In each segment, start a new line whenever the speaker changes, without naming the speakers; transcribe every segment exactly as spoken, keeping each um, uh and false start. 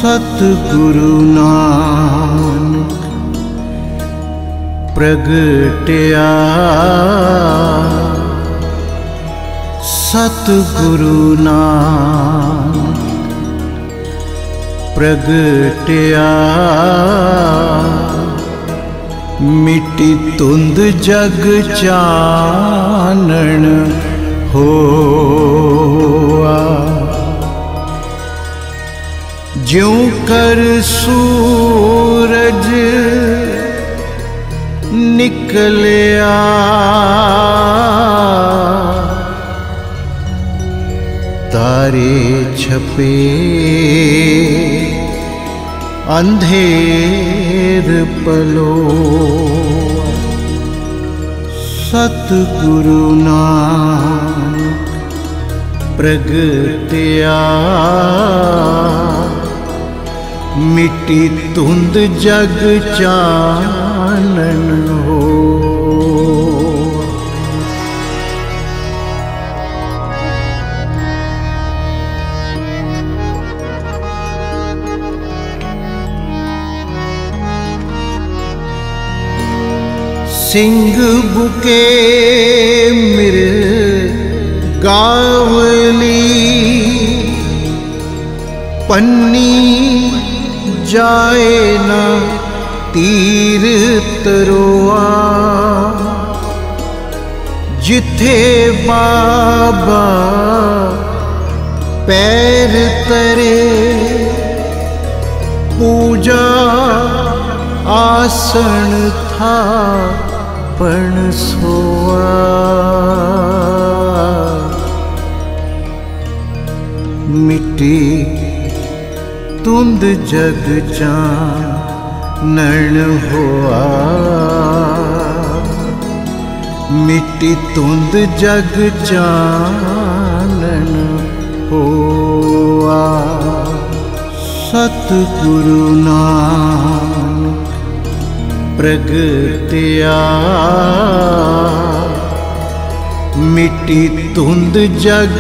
सतगुरु नानक प्रगटिया, सतगुरु नानक प्रगटिया। मिटी धुंध जग चानण होआ, ज्यों कर सूरज निकलिया, तारे छपे अंधेर पलो। सतगुरु नानक प्रगटिया, मिटी धुंध जग चानन हो। सिंह बुके मृगावली, पन्नी जाए न तीर तरोआ। जिथे बाबा पैर तरे, पूजा आसन था पण सोआ। मिट्टी धुंध जग चानन होआ, मिट्टी धुंध जग चानन होआ। सतगुरु नानक प्रगटिया, मिट्टी धुंध जग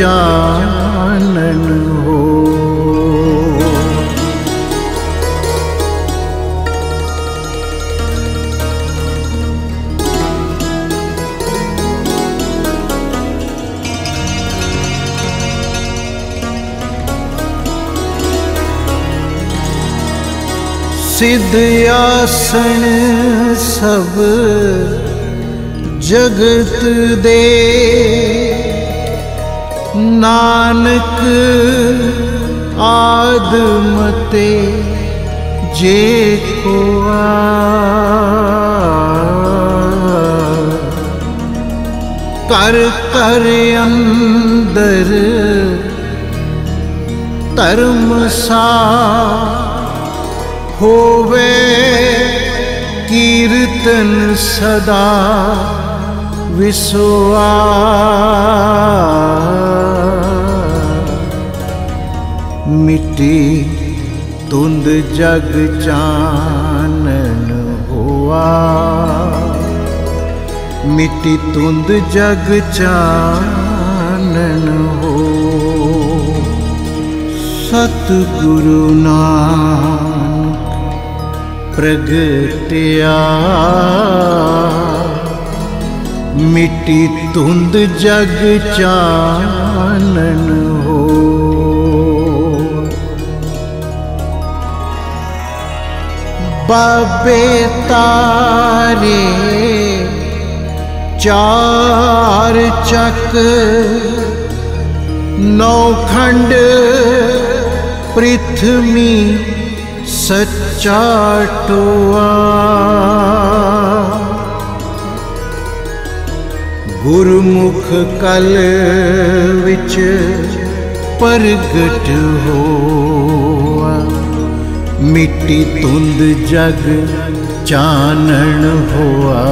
चानन हो। सिद्ध आसन सब जगत दे, नानक आदमते जे कोआ। कर कर अंदर धर्म सा, होवे कीर्तन सदा विसोआ। मिट्टी धुंध जग चानन हुआ, मिट्टी धुंध जग चानन हो। सतगुरु नानक प्रगटिया, मिट्टी धुंध जग चानन हो। बाबे तारे चार चक, नौ खंड पृथ्वी सच्चा टोआ। गुरमुख कल विच प्रगट होआ, मिट्टी धुंध जग चानन होआ।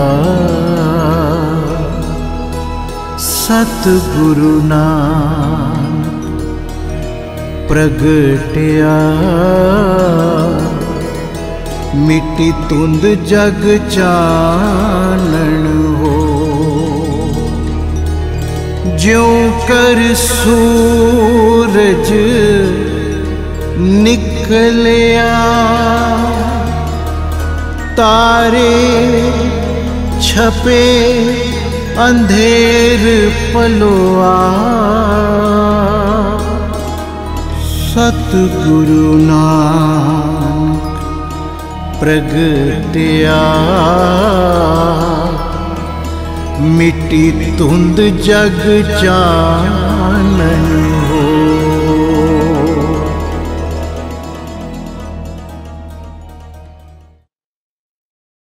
सतगुरु नानक प्रगटिया, मिट्टी धुंध जग चानन हो। ज्यों कर सूरज निकलिया तारे छपे अंधेर पलोआ सतगुरु नानक प्रगटिया मिट्टी धुंध जग चानन